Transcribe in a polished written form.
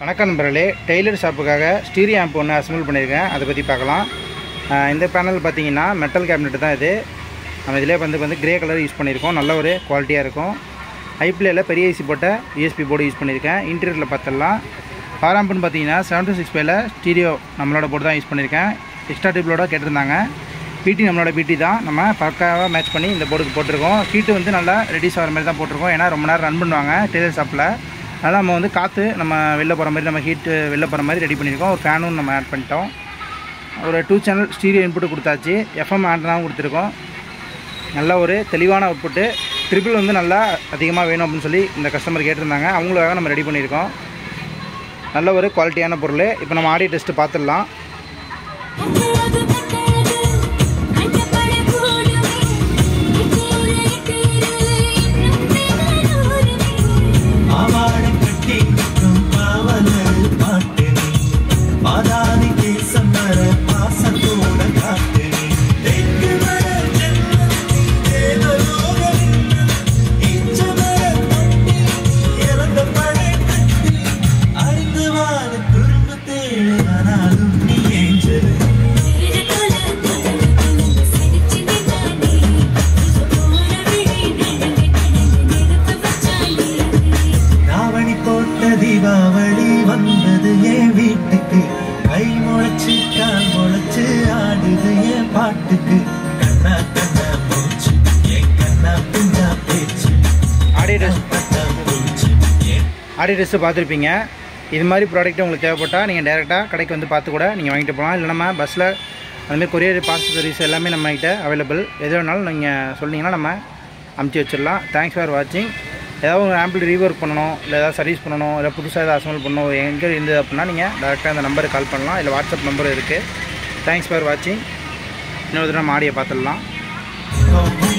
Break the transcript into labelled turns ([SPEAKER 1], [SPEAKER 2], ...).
[SPEAKER 1] வணக்கம் நண்பர்களே, டெய்லர் ஷாப்புக்காக ஸ்டீரியோ ஆம்ப் ஒன்று அசம்பிள் பண்ணியிருக்கேன். அதை பற்றி பார்க்கலாம். இந்த பேனல் பார்த்தீங்கன்னா மெட்டல் கேபினெட் தான். இது நம்ம இதிலே வந்து கிரே கலர் யூஸ் பண்ணியிருக்கோம். நல்ல ஒரு குவாலிட்டியாக இருக்கும். ஹைப்ளேயில் பெரிய ஐசி போட்ட யூஎஸ்பி போர்டு யூஸ் பண்ணியிருக்கேன். இன்டீரியரில் பார்த்துடலாம். பவர் ஆம்ப்னு பார்த்தீங்கன்னா 725 ஸ்டீரியோ நம்மளோட போர்டு தான் யூஸ் பண்ணியிருக்கேன். எக்ஸ்ட்ரா டியூப்லோட கேட்டிருந்தாங்க. பிடி நம்மளோட பிடி தான். நம்ம பக்காவாக மேட்ச் பண்ணி இந்த போர்டுக்கு போட்டிருக்கோம். ஹீட்டு வந்து நல்லா ரெடியூஸ் ஆகிற மாதிரி தான் போட்டிருக்கோம். ஏன்னா ரொம்ப நேரம் ரன் பண்ணுவாங்க டெய்லர் ஷாப்பில். அதனால் நம்ம வந்து காற்று நம்ம வெளில போகிற மாதிரி, நம்ம ஹீட்டு வெளில போகிற மாதிரி ரெடி பண்ணியிருக்கோம். ஒரு ஃபேனும் நம்ம ஆட் பண்ணிட்டோம். ஒரு 2 சேனல் ஸ்டீரியோ இன்புட்டு கொடுத்தாச்சு. எஃப்எம் ஆண்டனாவும் கொடுத்துருக்கோம். நல்ல ஒரு தெளிவான அவுட்புட்டு. ட்ரிபிள் வந்து நல்லா அதிகமாக வேணும் அப்படின்னு சொல்லி இந்த கஸ்டமர் கேட்டிருந்தாங்க. அவங்களுக்காக நம்ம ரெடி பண்ணியிருக்கோம். நல்ல ஒரு குவாலிட்டியான பொருள். இப்போ நம்ம ஆடியோ டெஸ்ட்டு பார்த்துடலாம். தீபாவளி வந்தது என் வீட்டுக்கு, கை முளைச்சு கால் முளைச்சு ஆடுது என் பாட்டுக்கு. கண்ணா கண்ணா போச்சு என் கண்ணா பின்னா பேச்சு. ஆடியோ டெஸ்ட்டு பார்த்துருப்பீங்க. இது மாதிரி ப்ராடக்ட் உங்களுக்கு தேவைப்பட்டால் நீங்கள் டேரெக்டாக கடைக்கு வந்து பார்த்து கூட நீங்கள் வாங்கிட்டு போகலாம். இல்லை நம்ம பஸ்ஸில் அதுமாதிரி கொரியர் பார்சல் சர்வீஸ் எல்லாமே நம்மகிட்ட அவைலபிள். எது வேணாலும் நீங்கள் சொன்னீங்கன்னா நம்ம அமுச்சு வச்சிடலாம். தேங்க்ஸ் ஃபார் வாட்சிங். ஏதாவது ஒரு ஆம்பிள் ரீவொர்க் பண்ணணும், இல்லை ஏதாவது சர்வீஸ் பண்ணணும், இல்லை புதுசாக ஏதாவது அசம்பிள் பண்ணணும், எங்கே இருந்தது அப்படின்னா நீங்கள் டேரெக்டாக அந்த நம்பருக்கு கால் பண்ணலாம். இல்லை வாட்ஸ்அப் நம்பர் இருக்குது. தேங்க்ஸ் ஃபார் வாட்சிங். இன்னொரு தடவை நம்ம ஆடியோ பார்த்துடலாம்.